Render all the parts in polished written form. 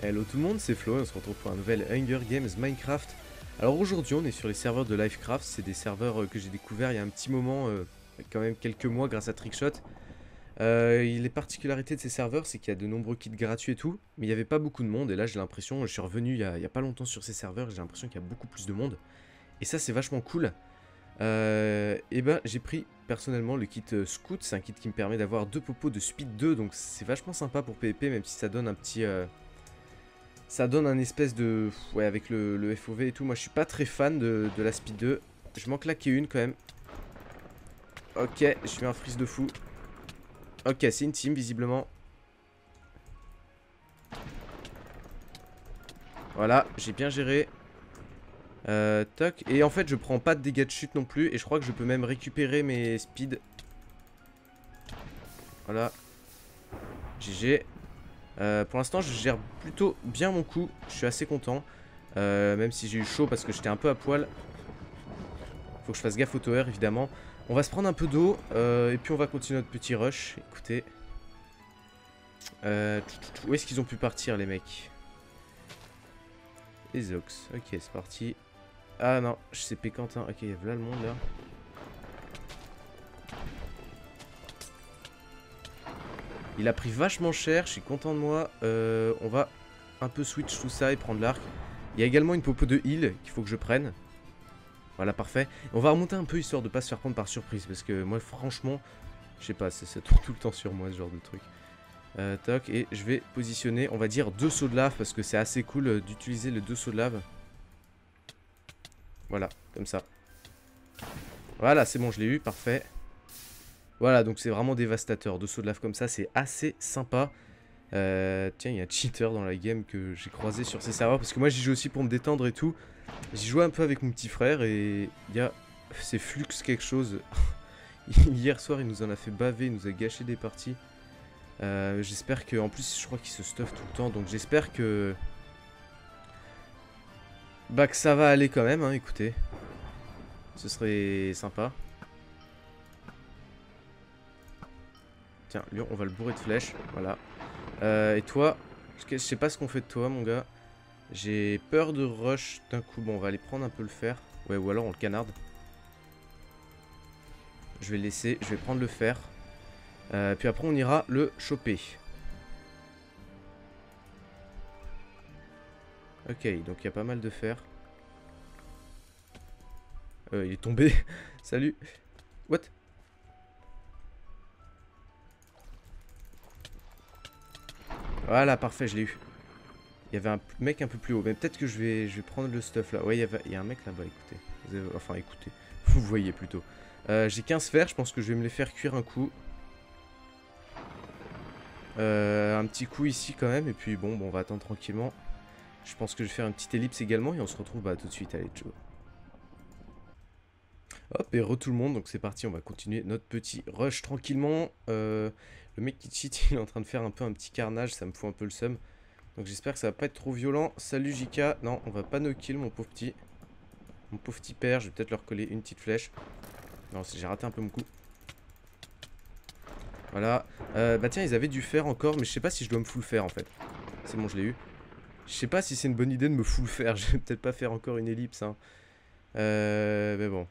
Hello tout le monde, c'est Flo et on se retrouve pour un nouvel Hunger Games Minecraft. Alors aujourd'hui on est sur les serveurs de Livecraft, c'est des serveurs que j'ai découvert il y a un petit moment, quand même quelques mois grâce à Trickshot. Les particularités de ces serveurs c'est qu'il y a de nombreux kits gratuits et tout, mais il n'y avait pas beaucoup de monde et là j'ai l'impression, je suis revenu il y a pas longtemps sur ces serveurs, j'ai l'impression qu'il y a beaucoup plus de monde. Et ça c'est vachement cool. Et ben j'ai pris personnellement le kit Scout, c'est un kit qui me permet d'avoir 2 popos de Speed 2, donc c'est vachement sympa pour PvP même si ça donne un petit... ça donne un espèce de... Ouais, avec le FOV et tout. Moi, je suis pas très fan de la Speed 2. Je m'en claquais une, quand même. Ok, je fais un freeze de fou. Ok, c'est une team, visiblement. Voilà, j'ai bien géré. Toc. Et en fait, je prends pas de dégâts de chute non plus. Et je crois que je peux même récupérer mes speeds. Voilà. GG. Pour l'instant, je gère plutôt bien mon coup. Je suis assez content. Même si j'ai eu chaud parce que j'étais un peu à poil. Faut que je fasse gaffe au tower, évidemment. On va se prendre un peu d'eau. Et puis on va continuer notre petit rush. Écoutez. Où est-ce qu'ils ont pu partir, les mecs? Les Ox. Ok, c'est parti. Ah non, je sais Pécantin. Ok, il y a là le monde, là. Il a pris vachement cher, je suis content de moi. On va un peu switch tout ça et prendre l'arc. Il y a également une popo de heal qu'il faut que je prenne. Voilà, parfait. On va remonter un peu histoire de pas se faire prendre par surprise. Parce que moi, franchement, je sais pas, ça tourne tout le temps sur moi ce genre de truc. Toc, et je vais positionner, on va dire, 2 sauts de lave. Parce que c'est assez cool d'utiliser les 2 sauts de lave. Voilà, comme ça. Voilà, c'est bon, je l'ai eu, parfait. Voilà, donc c'est vraiment dévastateur. 2 sauts de lave comme ça, c'est assez sympa. Tiens, il y a un cheater dans la game que j'ai croisé sur ces serveurs. Parce que moi, j'y joue aussi pour me détendre et tout. J'y jouais un peu avec mon petit frère et il y a... C'est Flux quelque chose. Hier soir, il nous en a fait baver, il nous a gâché des parties. J'espère que... En plus, je crois qu'il se stuff tout le temps. Donc j'espère que... Bah que ça va aller quand même, hein, écoutez. Ce serait sympa. Tiens, lui, on va le bourrer de flèches. Voilà. Et toi, je sais pas ce qu'on fait de toi, mon gars. J'ai peur de rush d'un coup. Bon, on va aller prendre un peu le fer. Ouais, ou alors on le canarde. Je vais le laisser. Je vais prendre le fer. Puis après, on ira le choper. Ok, donc il y a pas mal de fer. Il est tombé. Salut. What? Voilà, parfait, je l'ai eu. Il y avait un mec un peu plus haut. Mais peut-être que je vais prendre le stuff là. Ouais, il y a un mec là-bas, écoutez. Enfin, écoutez. Vous voyez plutôt. J'ai 15 fers, je pense que je vais me les faire cuire un coup. Un petit coup ici quand même. Et puis bon, on va attendre tranquillement. Je pense que je vais faire une petite ellipse également. Et on se retrouve tout de suite. Allez, ciao. Hop, et re tout le monde, donc c'est parti, on va continuer notre petit rush tranquillement. Le mec qui cheat, il est en train de faire un peu un petit carnage, ça me fout un peu le seum. Donc j'espère que ça va pas être trop violent. Salut JK, non, on va pas no kill mon pauvre petit. Mon pauvre petit père, je vais peut-être leur coller une petite flèche. Non, j'ai raté un peu mon coup. Voilà. Bah tiens, ils avaient du fer encore, mais je sais pas si je dois me full faire en fait. C'est bon, je l'ai eu. Je sais pas si c'est une bonne idée de me full faire, je vais peut-être pas faire encore une ellipse. Hein. Mais bon.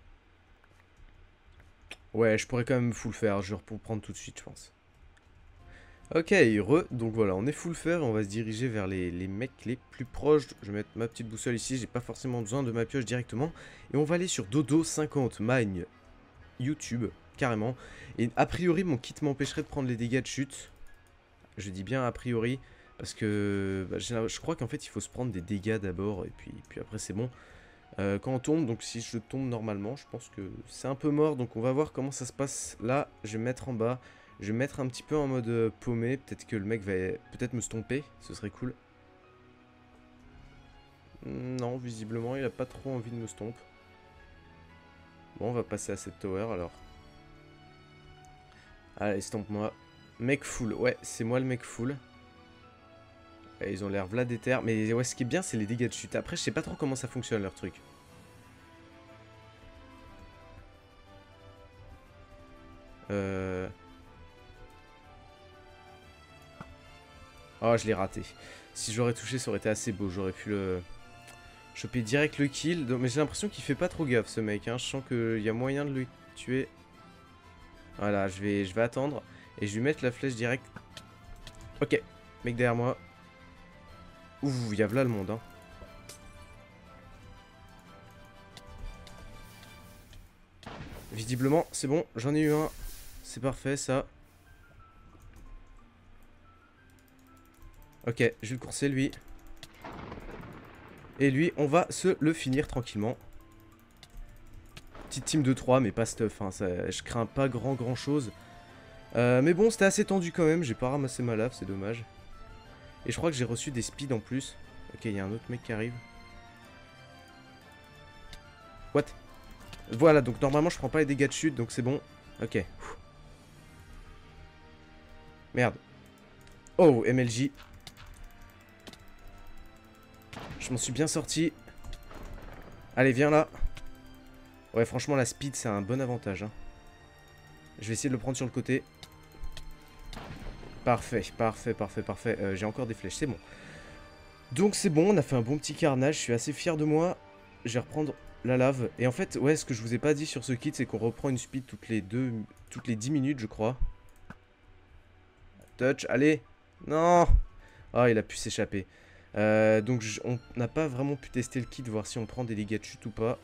Ouais, je pourrais quand même full faire, je vais reprendre tout de suite, je pense. Ok, donc voilà, on est full fer et on va se diriger vers les mecs les plus proches. Je vais mettre ma petite boussole ici, j'ai pas forcément besoin de ma pioche directement. Et on va aller sur Dodo 50 Mine YouTube, carrément. Et a priori, mon kit m'empêcherait de prendre les dégâts de chute. Je dis bien a priori, parce que bah, je crois qu'en fait il faut se prendre des dégâts d'abord et puis après c'est bon. Quand on tombe, donc si je tombe normalement, je pense que c'est un peu mort. Donc on va voir comment ça se passe. Là, je vais me mettre en bas. Je vais me mettre un petit peu en mode paumé. Peut-être que le mec va peut-être me stomper. Ce serait cool. Non, visiblement, il a pas trop envie de me stomp. Bon, on va passer à cette tower alors. Allez, stomp-moi. Mec full. Ouais, c'est moi le mec full. Ouais, ils ont l'air v'là déter. Mais ouais, ce qui est bien, c'est les dégâts de chute. Après, je sais pas trop comment ça fonctionne leur truc. Oh, je l'ai raté. Si j'aurais touché, ça aurait été assez beau. J'aurais pu le... choper direct le kill. Donc, mais j'ai l'impression qu'il fait pas trop gaffe, ce mec. Hein. Je sens qu'il y a moyen de le tuer. Voilà, je vais attendre. Et je vais lui mettre la flèche direct. Ok, mec derrière moi. Ouh, il y a là le monde. Hein. Visiblement, c'est bon. J'en ai eu un. C'est parfait, ça. Ok, je vais le courser, lui. Et lui, on va se le finir tranquillement. Petite team de 3, mais pas stuff. Hein, ça, je crains pas grand chose. Mais bon, c'était assez tendu quand même. J'ai pas ramassé ma lave, c'est dommage. Et je crois que j'ai reçu des speeds en plus. Ok, il y a un autre mec qui arrive. What? Voilà, donc normalement je prends pas les dégâts de chute, donc c'est bon. Ok. Merde. Oh, MLJ. Je m'en suis bien sorti. Allez, viens là. Ouais, franchement, la speed, c'est un bon avantage. Hein. Je vais essayer de le prendre sur le côté. Parfait, parfait. J'ai encore des flèches, c'est bon. Donc c'est bon, on a fait un bon petit carnage. Je suis assez fier de moi. Je vais reprendre la lave. Et en fait, ouais, ce que je vous ai pas dit sur ce kit, c'est qu'on reprend une speed toutes les 10 minutes, je crois. Touch, allez. Non. Ah, il a pu s'échapper. Donc on n'a pas vraiment pu tester le kit, voir si on prend des dégâts de chute ou pas.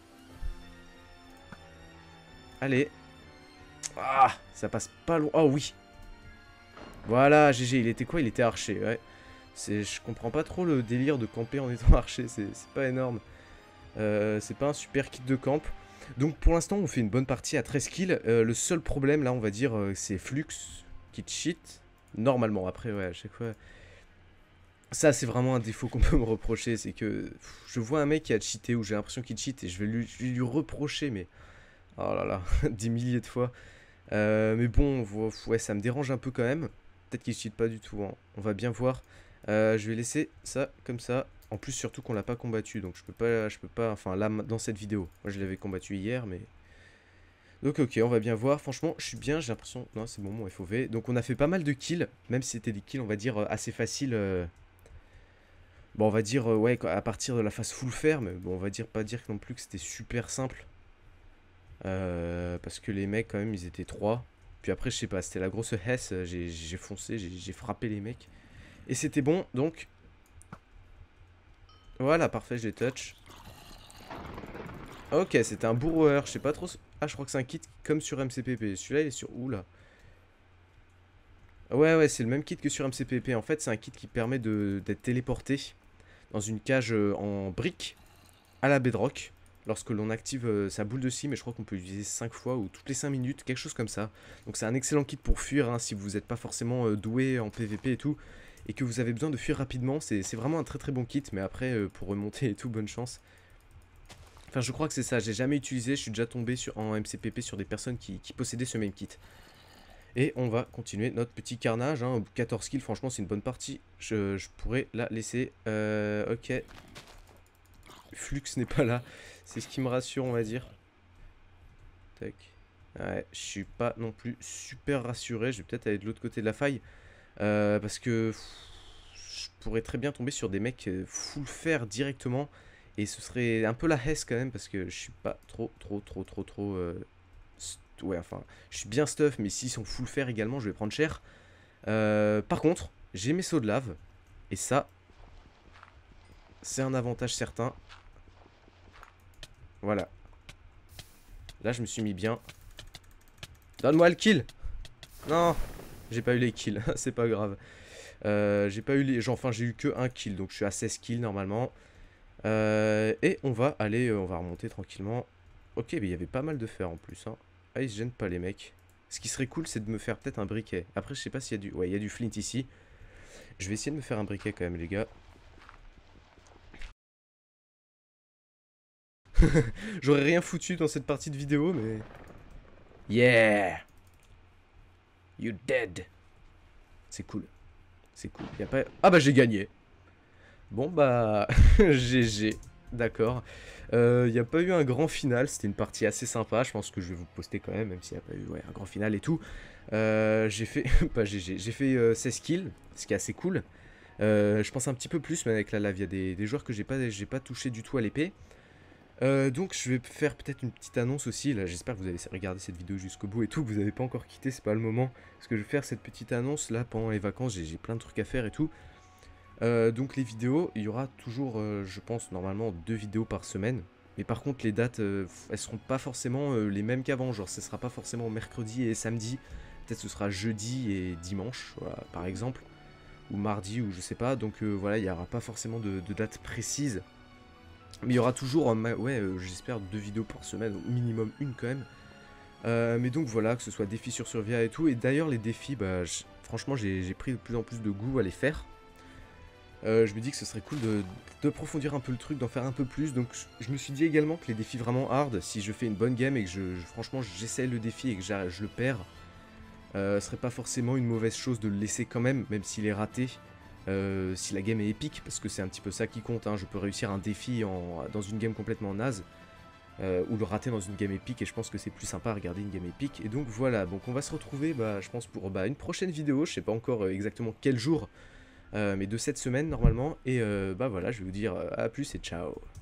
Allez. Ah, ça passe pas loin. Oh oui. Voilà, GG, il était quoi? Il était archer, ouais. Je comprends pas trop le délire de camper en étant archer, c'est pas énorme. C'est pas un super kit de camp. Donc pour l'instant, on fait une bonne partie à 13 kills. Le seul problème, là, on va dire, c'est Flux qui cheat. Normalement, après, ouais, à chaque fois... Ça, c'est vraiment un défaut qu'on peut me reprocher, c'est que je vois un mec qui a cheaté ou j'ai l'impression qu'il cheat et je vais lui reprocher, mais... Oh là là, des milliers de fois. Mais bon, ouais, ça me dérange un peu quand même. Peut-être qu'il cheat pas du tout, hein. On va bien voir. Je vais laisser ça comme ça. En plus, surtout qu'on l'a pas combattu, donc je peux pas, enfin là, dans cette vidéo. Moi, je l'avais combattu hier, mais... Donc ok, on va bien voir. Franchement, je suis bien, j'ai l'impression... Non, c'est bon, mon FOV. Donc on a fait pas mal de kills, même si c'était des kills, on va dire, assez faciles... Bon, on va dire, ouais, à partir de la phase full fer, mais bon, on va dire, pas dire non plus que c'était super simple. Parce que les mecs, quand même, ils étaient 3. Puis après, je sais pas, c'était la grosse hesse, j'ai foncé, j'ai frappé les mecs. Et c'était bon, donc... Voilà, parfait, je les touch. Ok, c'était un bourrower, je sais pas trop... Ah, je crois que c'est un kit comme sur MCPP. Celui-là, il est sur où, là? Ouais, c'est le même kit que sur MCPP. En fait, c'est un kit qui permet d'être téléporté dans une cage en briques à la bedrock. Lorsque l'on active sa boule de scie, mais je crois qu'on peut l'utiliser 5 fois ou toutes les 5 minutes, quelque chose comme ça. Donc c'est un excellent kit pour fuir, hein, si vous n'êtes pas forcément doué en PVP et tout, et que vous avez besoin de fuir rapidement. C'est vraiment un très bon kit, mais après, pour remonter et tout, bonne chance. Enfin, je crois que c'est ça, j'ai jamais utilisé, je suis déjà tombé en MCPP sur des personnes qui possédaient ce même kit. Et on va continuer notre petit carnage, hein. 14 kills, franchement c'est une bonne partie, je pourrais la laisser. Ok. Flux n'est pas là, c'est ce qui me rassure, on va dire. Tac. Ouais, je suis pas non plus super rassuré, je vais peut-être aller de l'autre côté de la faille. Parce que je pourrais très bien tomber sur des mecs full fer directement. Et ce serait un peu la hesse quand même, parce que je suis pas trop... Ouais, enfin, je suis bien stuff, mais s'ils sont full fer également, je vais prendre cher. Par contre, j'ai mes sauts de lave. Et ça, c'est un avantage certain. Voilà. Là, je me suis mis bien. Donne-moi le kill. Non, j'ai pas eu les kills, c'est pas grave. J'ai pas eu les... Enfin, j'ai eu que un kill, donc je suis à 16 kills normalement. Et on va aller, on va remonter tranquillement. Ok, mais il y avait pas mal de fer en plus, hein. Ah, ils se gênent pas les mecs. Ce qui serait cool, c'est de me faire peut-être un briquet. Après, je sais pas s'il y a du... Ouais, il y a du flint ici. Je vais essayer de me faire un briquet quand même, les gars. J'aurais rien foutu dans cette partie de vidéo, mais... Yeah! You dead! C'est cool. C'est cool. Y a pas... Ah bah, j'ai gagné. Bon bah... GG. D'accord. Il n'y a pas eu un grand final, c'était une partie assez sympa, je pense que je vais vous poster quand même s'il n'y a pas eu un grand final et tout. J'ai fait... pas GG, j'ai fait 16 kills, ce qui est assez cool. Je pense un petit peu plus, mais avec la lave, il y a des joueurs que j'ai pas touché du tout à l'épée. Donc je vais faire peut-être une petite annonce aussi, là j'espère que vous avez regardé cette vidéo jusqu'au bout et tout, que vous n'avez pas encore quitté, c'est pas le moment. Parce que je vais faire cette petite annonce là pendant les vacances, j'ai plein de trucs à faire et tout. Donc les vidéos, il y aura toujours, je pense normalement 2 vidéos par semaine. Mais par contre les dates, elles seront pas forcément les mêmes qu'avant, genre ce sera pas forcément mercredi et samedi. Peut-être ce sera jeudi et dimanche, voilà, par exemple. Ou mardi, ou je sais pas, donc voilà, il n'y aura pas forcément de date précise. Mais il y aura toujours, j'espère 2 vidéos par semaine, au minimum une quand même. Mais donc voilà, que ce soit défis sur Survia et tout. Et d'ailleurs les défis, bah, franchement j'ai pris de plus en plus de goût à les faire. Je me dis que ce serait cool d'approfondir un peu le truc, d'en faire un peu plus. Donc je me suis dit également que les défis vraiment hard, si je fais une bonne game et que franchement j'essaie le défi et que je le perds, ce serait pas forcément une mauvaise chose de le laisser quand même, même s'il est raté. Si la game est épique, parce que c'est un petit peu ça qui compte, hein. Je peux réussir un défi dans une game complètement naze, ou le rater dans une game épique, et je pense que c'est plus sympa à regarder une game épique. Et donc voilà, donc on va se retrouver, je pense pour une prochaine vidéo, je sais pas encore exactement quel jour, mais de cette semaine normalement, et voilà, je vais vous dire à plus et ciao.